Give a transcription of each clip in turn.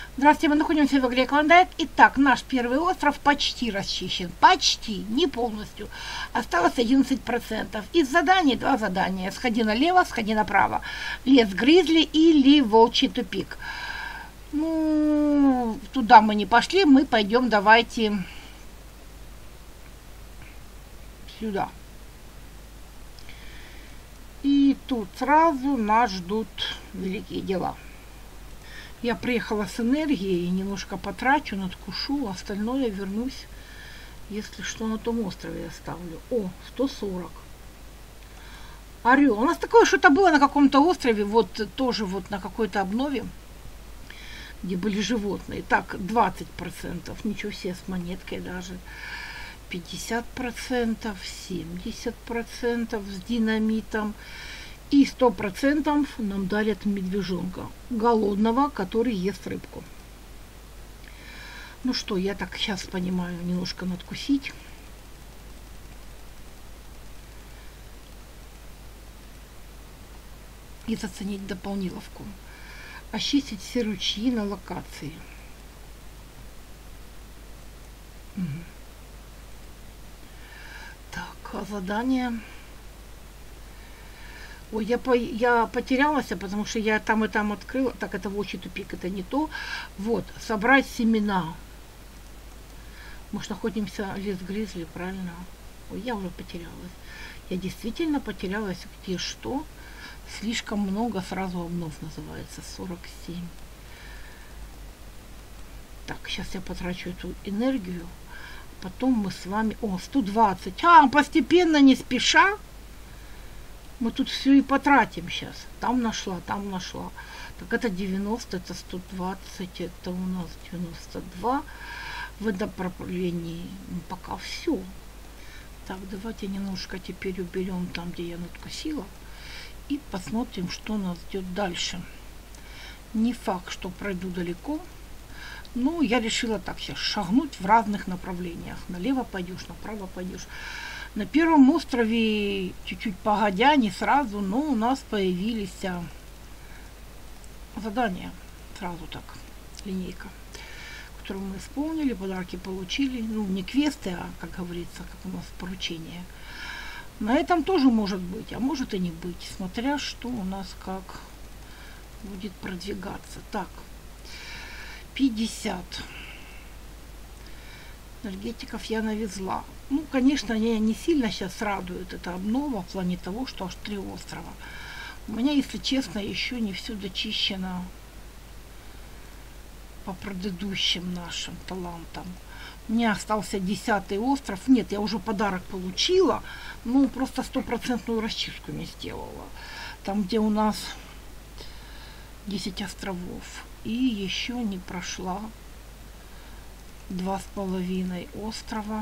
Здравствуйте, мы находимся в игре Клондайк. Итак, наш первый остров почти расчищен. Почти, не полностью. Осталось 11%. Из заданий 2 задания. Сходи налево, сходи направо. Лес Гризли или Волчий тупик. Ну, туда мы не пошли, мы пойдем, давайте, сюда. И тут сразу нас ждут великие дела. Я приехала с энергией, немножко потрачу, надкушу, остальное вернусь, если что, на том острове оставлю. О, 140. Орел. У нас такое что-то было на каком-то острове, вот тоже вот на какой-то обнове, где были животные. Так, 20%, ничего себе, с монеткой даже. 50%, 70% с динамитом. И 100% нам дали от медвежонка, голодного, который ест рыбку. Ну что, я так сейчас понимаю, немножко надкусить. И заценить дополниловку. Очистить все ручьи на локации. Так, а задание... Ой, я потерялась, потому что я там и там открыла. Так, это Волчий тупик, это не то. Вот, собрать семена. Мы же находимся в лес Гризли, правильно? Ой, я уже потерялась. Я действительно потерялась, где что. Слишком много сразу обнов называется. 47. Так, сейчас я потрачу эту энергию. Потом мы с вами... О, 120. Постепенно, не спеша. Мы тут все и потратим сейчас. Там нашла, там нашла. Так, это 90, это 120, это у нас 92. В этом направлении пока все. Так, давайте немножко теперь уберем там, где я надкусила. И посмотрим, что нас ждет дальше. Не факт, что пройду далеко. Но я решила так сейчас шагнуть в разных направлениях. Налево пойдешь, направо пойдешь. На первом острове, чуть-чуть погодя, не сразу, но у нас появились задания. Сразу так, линейка, которую мы исполнили, подарки получили. Ну, не квесты, а, как говорится, как у нас поручение. На этом тоже может быть, а может и не быть, смотря что у нас как будет продвигаться. Так, 50. Энергетиков я навезла. Ну, конечно, меня не сильно сейчас радует эта обнова в плане того, что аж 3 острова. У меня, если честно, еще не все дочищено по предыдущим нашим талантам. У меня остался 10-й остров. Нет, я уже подарок получила, но просто 100% расчистку не сделала. Там, где у нас 10 островов. И еще не прошла 2,5 острова.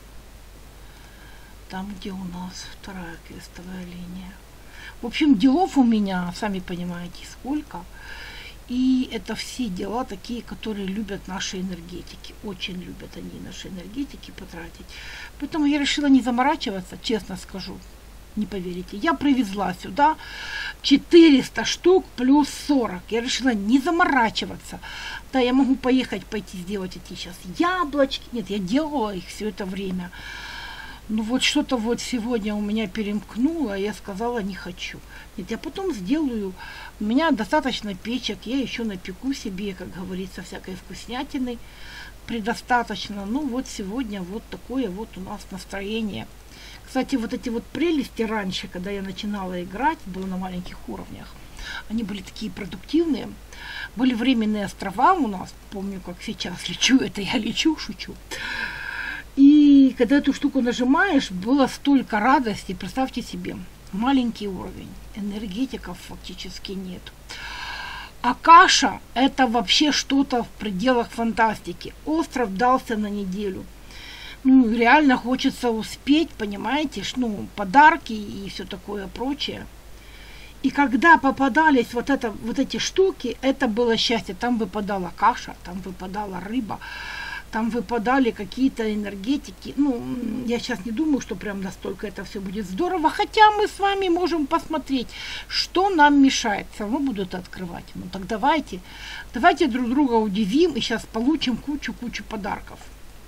Там, где у нас 2-я квестовая линия. В общем, делов у меня, сами понимаете, сколько. И это все дела такие, которые любят наши энергетики. Очень любят они наши энергетики потратить. Поэтому я решила не заморачиваться, честно скажу. Не поверите. Я привезла сюда 400 штук плюс 40. Я решила не заморачиваться. Да, я могу пойти сделать эти сейчас яблочки. Нет, я делала их все это время. Ну вот что-то вот сегодня у меня перемкнуло, я сказала не хочу. Нет, я потом сделаю. У меня достаточно печек, я еще напеку себе, как говорится, всякой вкуснятины. Предостаточно. Ну вот сегодня вот такое вот у нас настроение. Кстати, вот эти вот прелести раньше, когда я начинала играть, было на маленьких уровнях, они были такие продуктивные. Были временные острова у нас, помню, как сейчас лечу, это я лечу, шучу. И когда эту штуку нажимаешь, было столько радости. Представьте себе, маленький уровень, энергетиков фактически нет. А каша – это вообще что-то в пределах фантастики. Остров дался на неделю. Ну, реально хочется успеть, понимаете, ну, подарки и все такое прочее. И когда попадались вот эти штуки, это было счастье. Там выпадала каша, там выпадала рыба. там выпадали какие-то энергетики. Ну, я сейчас не думаю, что прям настолько это все будет здорово, хотя мы с вами можем посмотреть, что нам мешает. Все равно будут открывать. Ну, так давайте друг друга удивим и сейчас получим кучу подарков.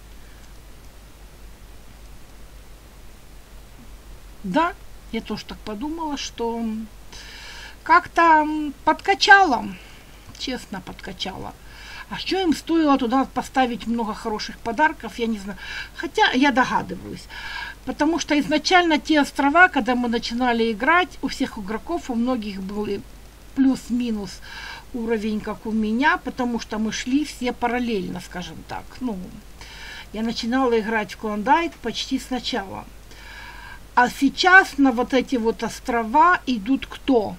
Да, я тоже так подумала, что как-то подкачала, честно подкачала. А что им стоило туда поставить много хороших подарков, я не знаю. Хотя я догадываюсь. Потому что изначально те острова, когда мы начинали играть, у всех игроков, у многих были плюс-минус уровень, как у меня, потому что мы шли все параллельно, скажем так. Ну, я начинала играть в Клондайк почти сначала. А сейчас на вот эти вот острова идут кто?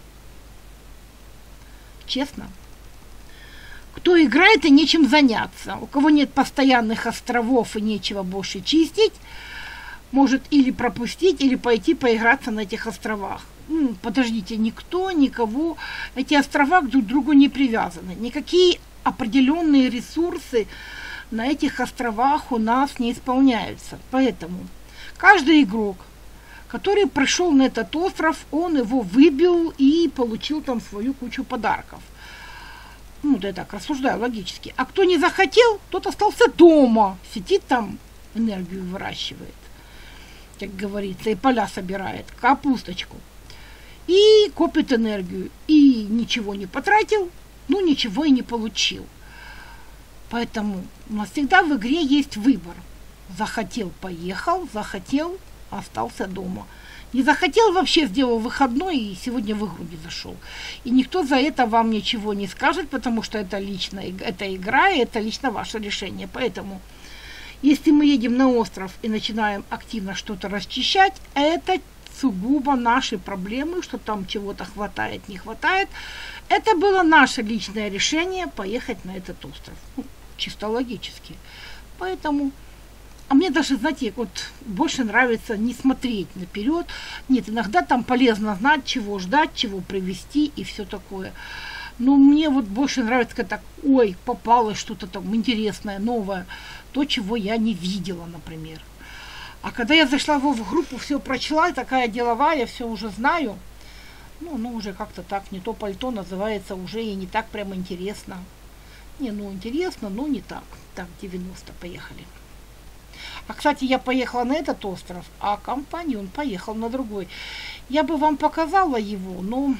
Честно? Кто играет и нечем заняться. У кого нет постоянных островов и нечего больше чистить, может или пропустить, или пойти поиграться на этих островах. Подождите, никто, никого. Эти острова друг к другу не привязаны. Никакие определенные ресурсы на этих островах у нас не исполняются. Поэтому каждый игрок, который пришел на этот остров, он его выбил и получил там свою кучу подарков. Ну, да я так рассуждаю логически. А кто не захотел, тот остался дома. Сидит там, энергию выращивает, как говорится, и поля собирает, капусточку. И копит энергию. И ничего не потратил, ну, ничего и не получил. Поэтому у нас всегда в игре есть выбор. Захотел – поехал, захотел – остался дома. Не захотел, вообще сделал выходной и сегодня в игру не зашел. И никто за это вам ничего не скажет, потому что это лично, это игра, и это лично ваше решение. Поэтому, если мы едем на остров и начинаем активно что-то расчищать, это сугубо наши проблемы, что там чего-то хватает, не хватает. Это было наше личное решение поехать на этот остров. Ну, чисто логически. Поэтому... А мне даже, знаете, вот больше нравится не смотреть наперед. Нет, иногда там полезно знать, чего ждать, чего привезти и все такое. Но мне вот больше нравится, когда так, ой, попалось что-то там интересное, новое, то, чего я не видела, например. А когда я зашла в группу, все прочла, такая деловая, все уже знаю, ну уже как-то так, не то пальто называется, уже и не так прямо интересно. Не, ну интересно, но не так. Так, 90, поехали. А, кстати, я поехала на этот остров, а компаньон поехал на другой. Я бы вам показала его, но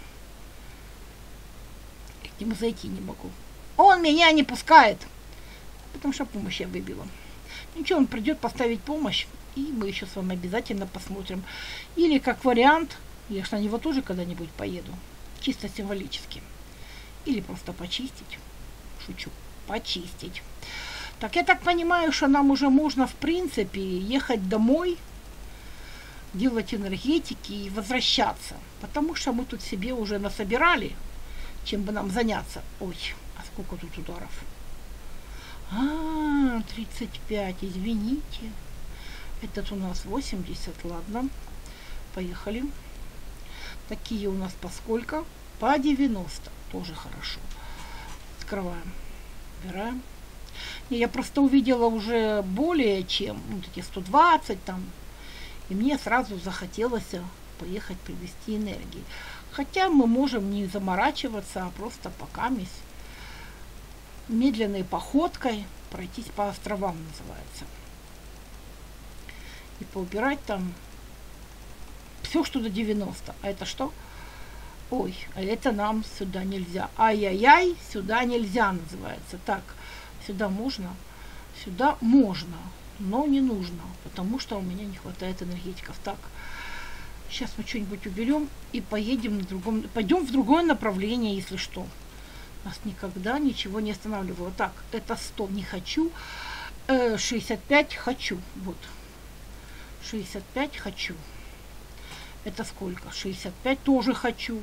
к нему зайти не могу. Он меня не пускает, потому что помощь я выбила. Ничего, он придет поставить помощь, и мы еще с вами обязательно посмотрим. Или как вариант, я ж на него тоже когда-нибудь поеду, чисто символически. Или просто почистить. Шучу, почистить. Так, я так понимаю, что нам уже можно, в принципе, ехать домой, делать энергетики и возвращаться. Потому что мы тут себе уже насобирали, чем бы нам заняться. Ой, а сколько тут ударов? 35, извините. Этот у нас 80, ладно. Поехали. Такие у нас по сколько? По 90, тоже хорошо. Открываем, убираем. Я просто увидела уже более чем, вот эти 120 там, и мне сразу захотелось поехать привезти энергии. Хотя мы можем не заморачиваться, а просто покамись, медленной походкой пройтись по островам, называется. И поубирать там все, что до 90. А это что? Ой, а это нам сюда нельзя. Ай-яй-яй, сюда нельзя, называется. Так. Сюда можно, но не нужно, потому что у меня не хватает энергетиков. Так, сейчас мы что-нибудь уберем и поедем пойдем в другое направление, если что. Нас никогда ничего не останавливало. Так, это 100 не хочу, 65 хочу, вот, 65 хочу. Это сколько? 65 тоже хочу.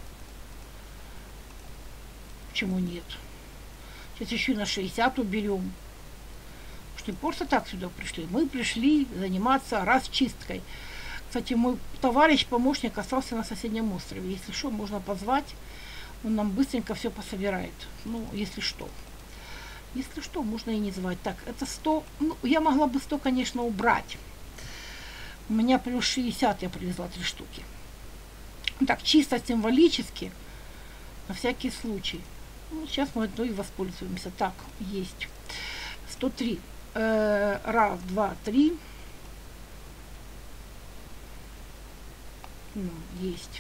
Почему нет? Сейчас еще на 60 уберем. Что не просто так сюда пришли. Мы пришли заниматься расчисткой. Кстати, мой товарищ, помощник, остался на соседнем острове. Если что, можно позвать. Он нам быстренько все пособирает. Ну, если что. Если что, можно и не звать. Так, это 100. Ну, я могла бы 100, конечно, убрать. У меня плюс 60, я привезла 3 штуки. Так, чисто символически, на всякий случай. Ну, сейчас мы одной воспользуемся. Так, есть. 103. Раз, два, три. Ну, есть.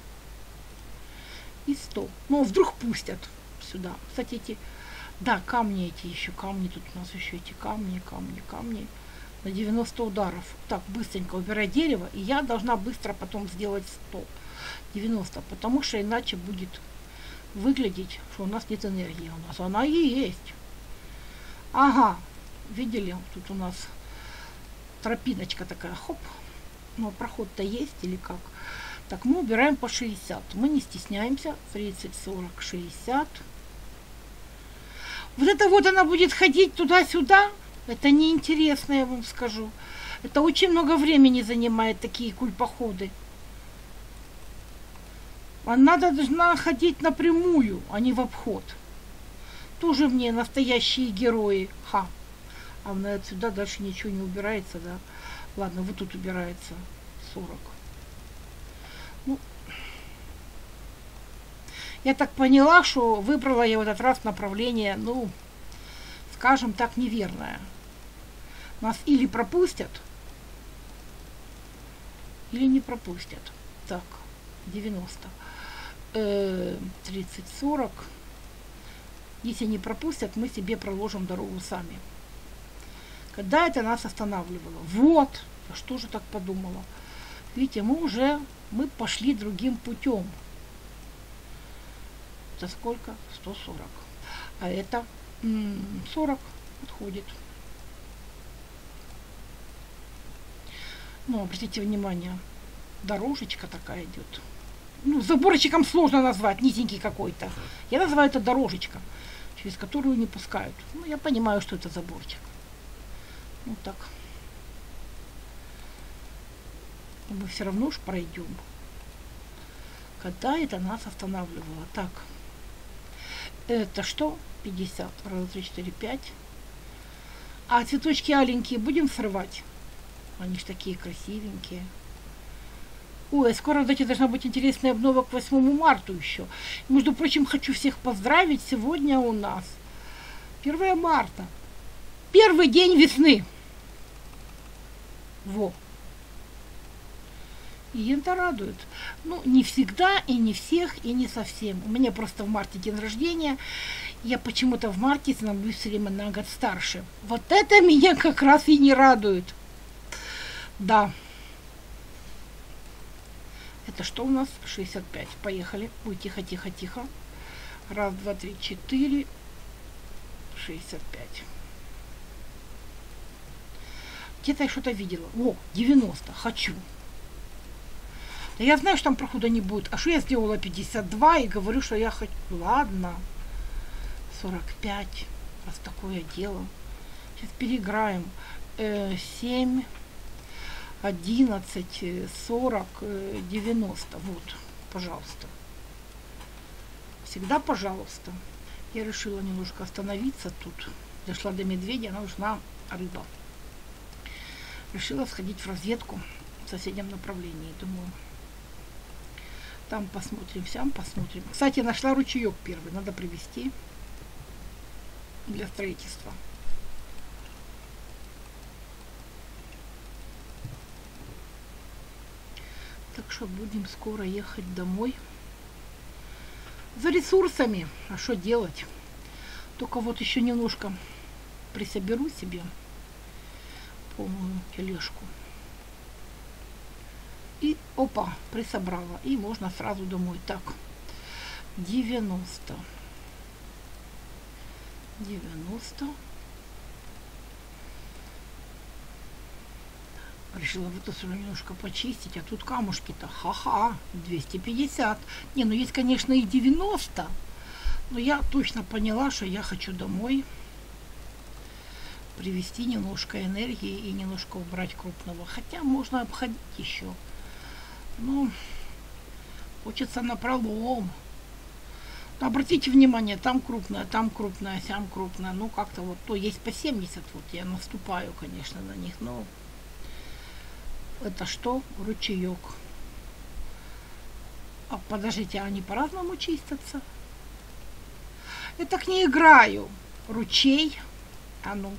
И 100. Ну, вдруг пустят сюда. Кстати, эти... Да, камни эти еще, камни. Тут у нас еще эти камни. На 90 ударов. Так, быстренько убирай дерево. И я должна быстро потом сделать 100. 90. Потому что иначе будет выглядеть, что у нас нет энергии. У нас она и есть. Ага. Видели? Тут у нас тропиночка такая. Хоп. Ну, проход-то есть или как? Так, мы убираем по 60. Мы не стесняемся. 30, 40, 60. Вот это вот она будет ходить туда-сюда. Это неинтересно, я вам скажу. Это очень много времени занимает, такие кульпоходы. Она должна ходить напрямую, а не в обход. Тоже мне настоящие герои. Ха. А она отсюда дальше ничего не убирается, да? Ладно, вот тут убирается 40. Ну, я так поняла, что выбрала я в этот раз направление, ну, скажем так, неверное. Нас или пропустят, или не пропустят. Так, 90. 30, 40. Если не пропустят, мы себе проложим дорогу сами. Когда это нас останавливало? Вот, а что же так подумала? Видите, мы пошли другим путем. Это сколько? 140. А это 40 подходит. Ну, обратите внимание, дорожечка такая идет. Ну, заборчиком сложно назвать, низенький какой-то. Я называю это дорожечка, через которую не пускают. Ну, я понимаю, что это заборчик. Ну, так. Но мы все равно уж пройдем. Когда это нас останавливало? Так. Это что? 50. Раз, два, три, 4, 5. А цветочки аленькие будем срывать? Они ж такие красивенькие. Ой, скоро, кстати, должна быть интересная обнова к 8 марта еще. Между прочим, хочу всех поздравить. Сегодня у нас 1 марта. Первый день весны. Во. И это радует. Ну, не всегда, и не всех, и не совсем. У меня просто в марте день рождения. Я почему-то в марте становлюсь все время на год старше. Вот это меня как раз и не радует. Да. Это что у нас? 65. Поехали. Ой, тихо, тихо, тихо. Раз, два, три, 4. 65. Где-то я что-то видела. О, 90. Хочу. Да я знаю, что там прохода не будет. А что я сделала 52 и говорю, что я хочу. Ладно. 45. Раз такое дело. Сейчас переиграем. 7. 11, 40, 90. Вот, пожалуйста. Всегда пожалуйста. Я решила немножко остановиться тут. Дошла до медведя, нужна рыба. Решила сходить в разведку в соседнем направлении. Думаю, там посмотрим, сям посмотрим. Кстати, нашла ручеек первый. Надо привезти для строительства. Так что будем скоро ехать домой за ресурсами. А что делать? Только вот еще немножко присоберу себе полную тележку. И опа, присобрала. И можно сразу домой. Так, 90. 90. Решила вот это немножко почистить, а тут камушки-то, ха-ха, 250. Не, ну есть, конечно, и 90, но я точно поняла, что я хочу домой привести немножко энергии и немножко убрать крупного. Хотя можно обходить еще. Но хочется напролом. Обратите внимание, там крупная, сям крупная. Ну, как-то вот то есть по 70, вот я наступаю, конечно, на них, но это что? Ручеек. А подождите, они по-разному чистятся? Я так не играю. Ручей. А ну.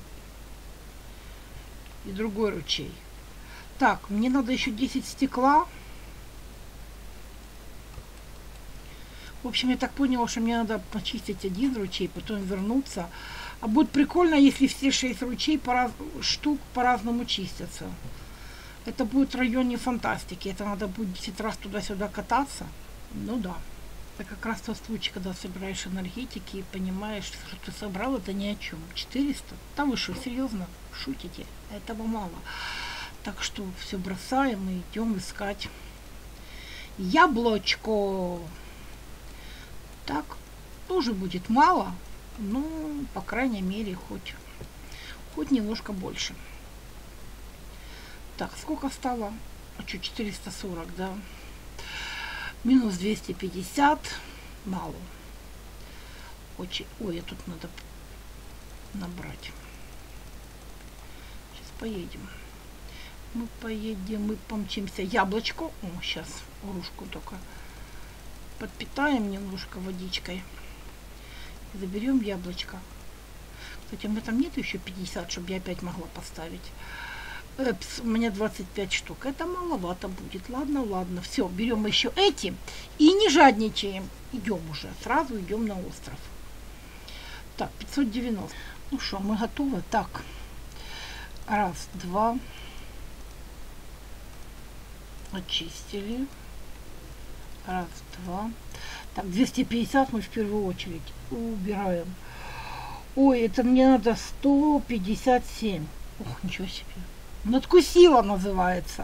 И другой ручей. Так, мне надо еще 10 стекла. В общем, я так поняла, что мне надо почистить один ручей, потом вернуться. А будет прикольно, если все 6 ручей штук по-разному чистятся. Это будет в районе фантастики. Это надо будет 10 раз туда-сюда кататься. Ну да. Это как раз тот случай, когда собираешь энергетики и понимаешь, что ты собрал, это ни о чем. 400? Да вы что, серьезно? Шутите? Этого мало. Так что все бросаем и идем искать яблочко. Так, тоже будет мало, но, по крайней мере, хоть немножко больше. Так, сколько стало? А что, 440, да? Минус 250. Мало. Очень. Ой, тут надо набрать. Сейчас поедем. Мы поедем, мы помчимся. Яблочко. О, сейчас грушку только подпитаем немножко водичкой. Заберем яблочко. Кстати, у меня там нет еще 50, чтобы я опять могла поставить. У меня 25 штук. Это маловато будет. Ладно, ладно. Все, берем еще эти. И не жадничаем. Идем уже. Сразу идем на остров. Так, 590. Ну что, мы готовы? Так. Раз, два. Очистили. Раз, два. Так, 250 мы в первую очередь убираем. Ой, это мне надо 157. Ох, ничего себе. Надкусила называется.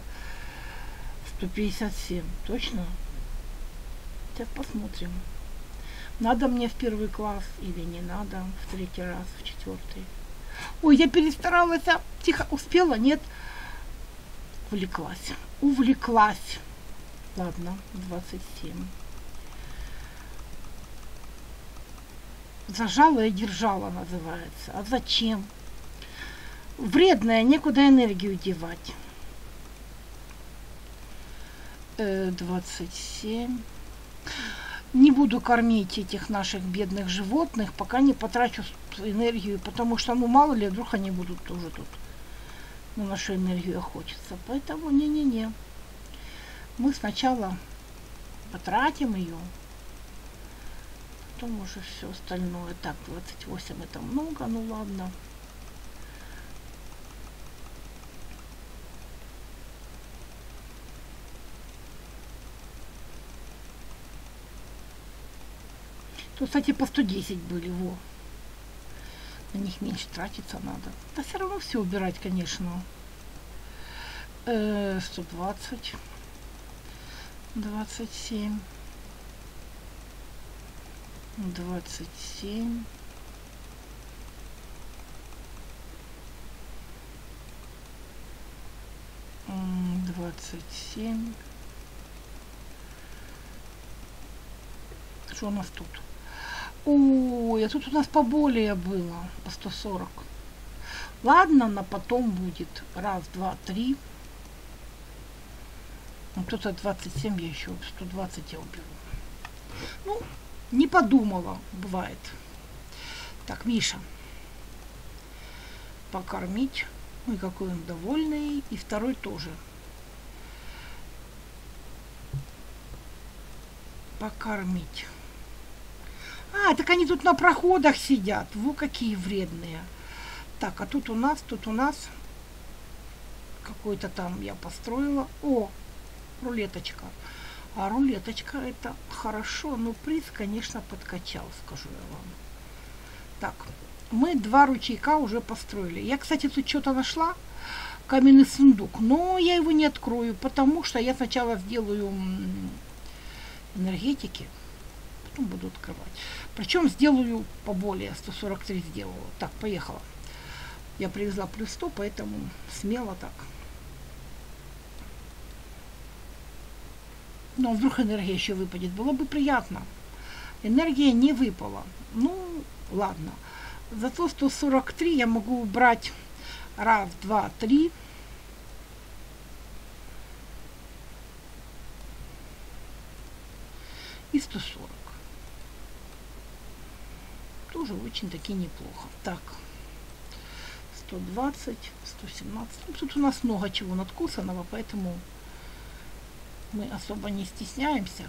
157. Точно? Сейчас посмотрим. Надо мне в первый класс или не надо? В третий раз, в четвертый. Ой, я перестаралась. Тихо, успела? Нет? Увлеклась. Увлеклась. Ладно, 27. Зажала и держала называется. А зачем? Вредная, некуда энергию девать. 27. Не буду кормить этих наших бедных животных, пока не потрачу энергию, потому что, ну, мало ли, вдруг они будут тоже тут на нашу энергию охотиться. Поэтому не-не-не. Мы сначала потратим ее, потом уже все остальное. Так, 28 это много, ну ладно. Тут, кстати, по 110 были, во. На них меньше тратиться надо. Да все равно все убирать, конечно. 120. 27. 27. Двадцать семь. Что у нас тут? Ой, а тут у нас поболее было. По 140. Ладно, на потом будет. Раз, два, три. Кто-то 27, я еще 120 я уберу. Ну, не подумала, бывает. Так, Миша. Покормить. Ой, какой он довольный. И второй тоже. Покормить. А, так они тут на проходах сидят. Во, какие вредные. Так, а тут у нас какой-то там я построила. О, рулеточка. А рулеточка это хорошо, но приз, конечно, подкачал, скажу я вам. Так, мы 2 ручейка уже построили. Я, кстати, тут что-то нашла, каменный сундук, но я его не открою, потому что я сначала сделаю энергетики, потом буду открывать. Причем сделаю поболее, 143 сделала. Так, поехала. Я привезла плюс 100, поэтому смело так. Но вдруг энергия еще выпадет, было бы приятно. Энергия не выпала. Ну, ладно. Зато 143 я могу убрать. Раз, два, три. И 140. Тоже очень-таки неплохо. Так. 120, 117. Ну, тут у нас много чего надкусанного, поэтому мы особо не стесняемся.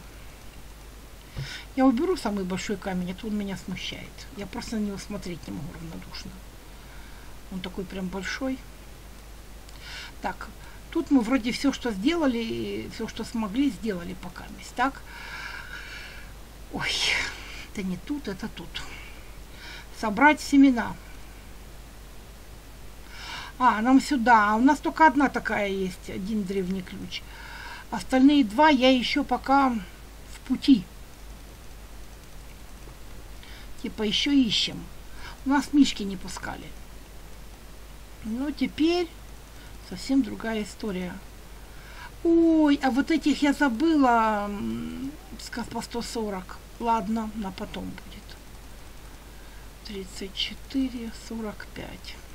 Я уберу самый большой камень, это он меня смущает. Я просто на него смотреть не могу равнодушно. Он такой прям большой. Так, тут мы вроде все, что сделали, все, что смогли, сделали пока. Так. Ой, это не тут, это тут. Собрать семена. А, нам сюда. У нас только одна такая есть, один древний ключ. Остальные два я еще пока в пути. Типа еще ищем. У нас мишки не пускали. Но теперь совсем другая история. Ой, а вот этих я забыла. Сказ по 140. Ладно, на потом будет. 34, 45.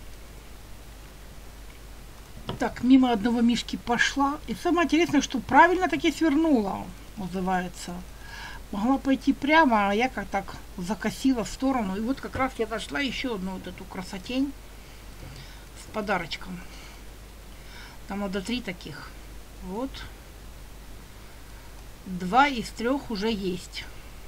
Так, мимо одного мишки пошла. И самое интересное, что правильно таки свернула, называется. Могла пойти прямо, а я как так закосила в сторону. И вот как раз я нашла еще одну вот эту красотень с подарочком. Там надо 3 таких. Вот. 2 из 3 уже есть,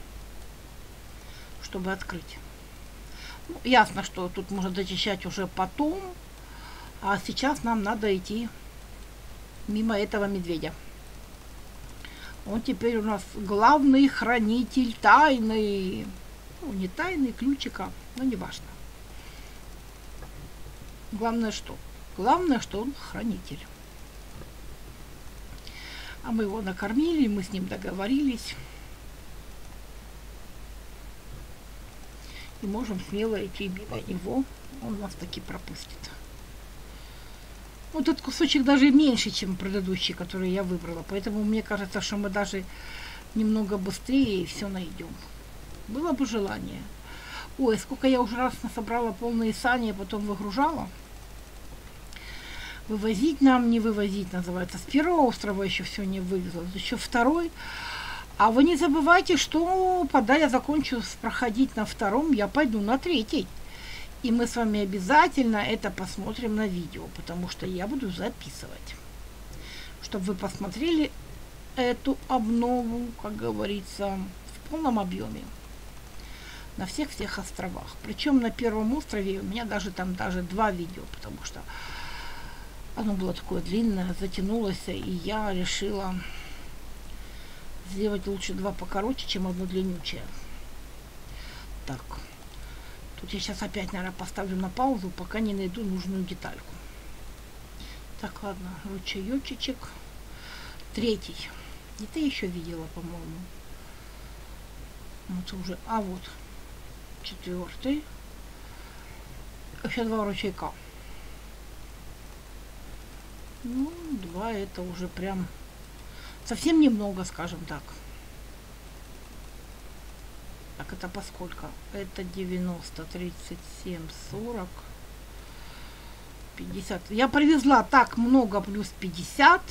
чтобы открыть. Ну, ясно, что тут можно дочищать уже потом. А сейчас нам надо идти мимо этого медведя. Он теперь у нас главный хранитель тайны. Ну, не тайны, ключика, но не важно. Главное что? Главное, что он хранитель. А мы его накормили, мы с ним договорились. И можем смело идти мимо него. Он нас таки пропустит. Вот этот кусочек даже меньше, чем предыдущий, который я выбрала. Поэтому мне кажется, что мы даже немного быстрее все найдем. Было бы желание. Ой, сколько я уже раз насобрала полные сани, а потом выгружала. Вывозить нам, не вывозить, называется. С первого острова еще все не вывезла. Еще второй. А вы не забывайте, что когда я закончу проходить на втором, я пойду на третий. И мы с вами обязательно это посмотрим на видео, потому что я буду записывать. Чтобы вы посмотрели эту обнову, как говорится, в полном объеме. На всех островах. Причем на первом острове у меня даже 2 видео, потому что оно было такое длинное, затянулось, и я решила сделать лучше 2 покороче, чем одно длиннючее. Так. Тут я сейчас опять, наверное, поставлю на паузу, пока не найду нужную детальку. Так, ладно, ручеечек. 3. Это я еще видела, по-моему. Вот уже. А вот 4. Еще 2 ручейка. Ну, 2 это уже прям совсем немного, скажем так. Так, это поскольку? Это 90, 37, 40, 50. Я привезла так много плюс 50.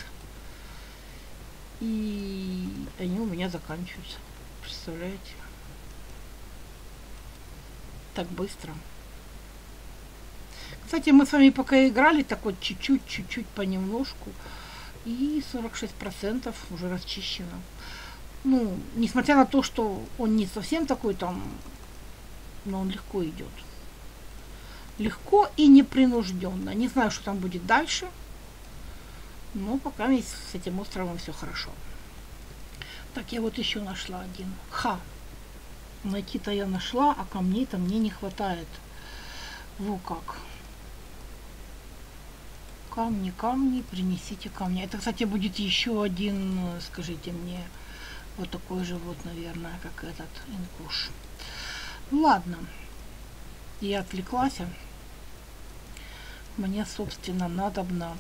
И они у меня заканчиваются. Представляете? Так быстро. Кстати, мы с вами пока играли, так вот чуть-чуть понемножку. И 46% уже расчищено. Ну, несмотря на то, что он не совсем такой там, но он легко идет. Легко и непринужденно. Не знаю, что там будет дальше. Но пока с этим островом все хорошо. Так, я вот еще нашла один. Найти-то я нашла, а камней-то мне не хватает. Во как. Камни, принесите камни. Это, кстати, будет еще один, скажите мне, вот такой же вот, наверное, как этот инкуш. Ладно. Я отвлеклась. Мне, собственно, надобно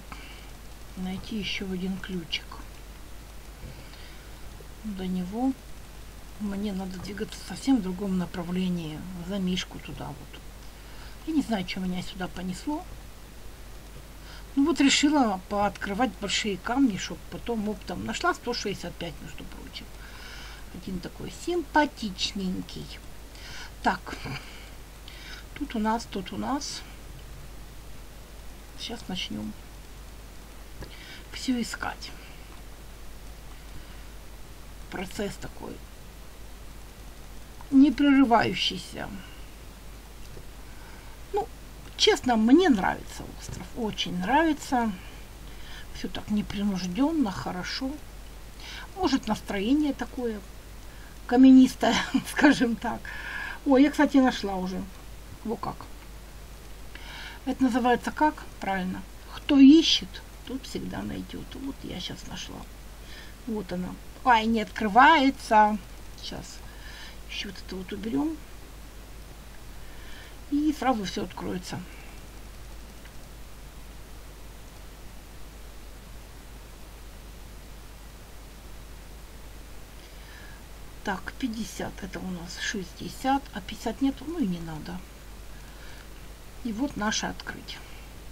найти еще один ключик. До него Мне надо двигаться совсем в другом направлении, за Мишку туда вот. Я не знаю, что меня сюда понесло. Ну вот решила пооткрывать большие камни, чтобы потом оптом. Нашла 165, между прочим. Один такой симпатичненький. Так, тут у нас. Сейчас начнем все искать. Процесс такой не прерывающийся. Ну, честно, мне нравится остров. Очень нравится. Все так непринужденно, хорошо. Может, настроение такое каменистое, скажем так. Ой, я, кстати, нашла уже. Вот как. Это называется как? Правильно. Кто ищет, тот всегда найдет. Вот я сейчас нашла. Вот она. Ай, не открывается. Сейчас еще вот это вот уберем. И сразу все откроется. Так, 50. Это у нас 60. А 50 нет. Ну и не надо. И вот наше открытие.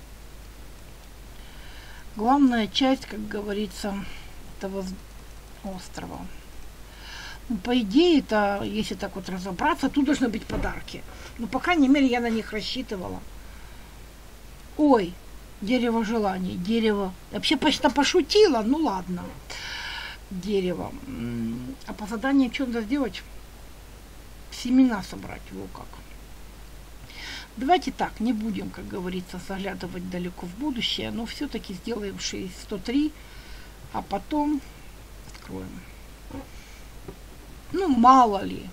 Главная часть, как говорится, этого острова. Ну, по идее, это, если так вот разобраться, тут должны быть подарки. Но, по крайней мере, я на них рассчитывала. Ой, дерево желаний, дерево. Я вообще почти пошутила, ну ладно. Дерево. А по заданию что надо сделать? Семена собрать, вот как. Давайте так, не будем, как говорится, заглядывать далеко в будущее, но все-таки сделаем 103, а потом откроем. Ну, мало ли.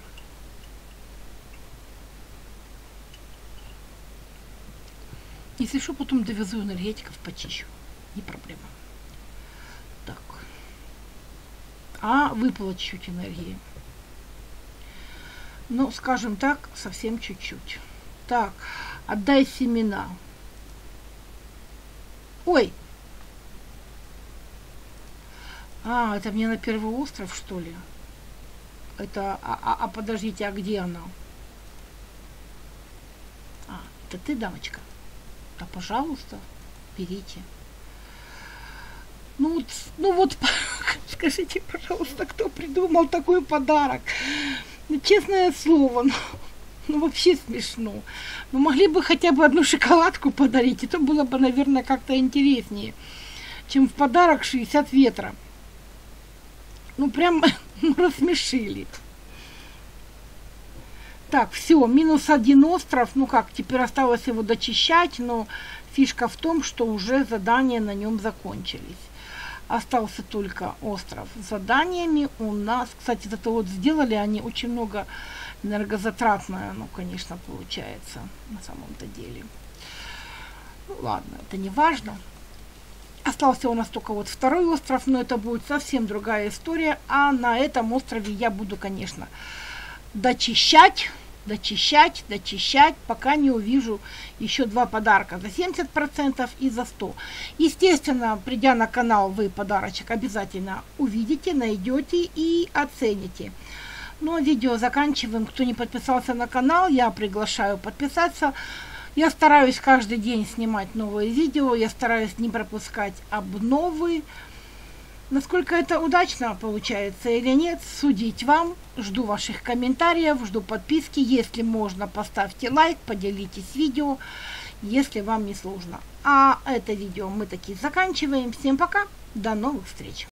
Если что, потом довезу энергетиков, почищу. Не проблема. Так. А выпало чуть энергии. Ну, скажем так, совсем чуть-чуть. Так, отдай семена. Ой! А, это мне на первый остров, что ли? Это, подождите, а где она? А, это ты, дамочка? Да, пожалуйста, берите. Ну вот, скажите, пожалуйста, кто придумал такой подарок? Ну, честное слово, ну вообще смешно. Ну, могли бы хотя бы одну шоколадку подарить, это было бы, наверное, как-то интереснее, чем в подарок 60 ветра. Ну, прям рассмешили. Так, все, -1 остров. Ну как, теперь осталось его дочищать, но фишка в том, что уже задания на нем закончились. Остался только остров с заданиями у нас. Кстати, это вот сделали они очень много энергозатратное, ну, конечно, получается на самом-то деле. Ну, ладно, это не важно. Остался у нас только вот второй остров, но это будет совсем другая история. А на этом острове я буду, конечно, дочищать, пока не увижу еще 2 подарка за 70% и за 100%. Естественно, придя на канал, вы подарочек обязательно увидите, найдете и оцените. Ну а видео заканчиваем. Кто не подписался на канал, я приглашаю подписаться. Я стараюсь каждый день снимать новые видео, я стараюсь не пропускать обновы. Насколько это удачно получается или нет, судить вам. Жду ваших комментариев, жду подписки. Если можно, поставьте лайк, поделитесь видео, если вам не сложно. А это видео мы таки заканчиваем. Всем пока, до новых встреч!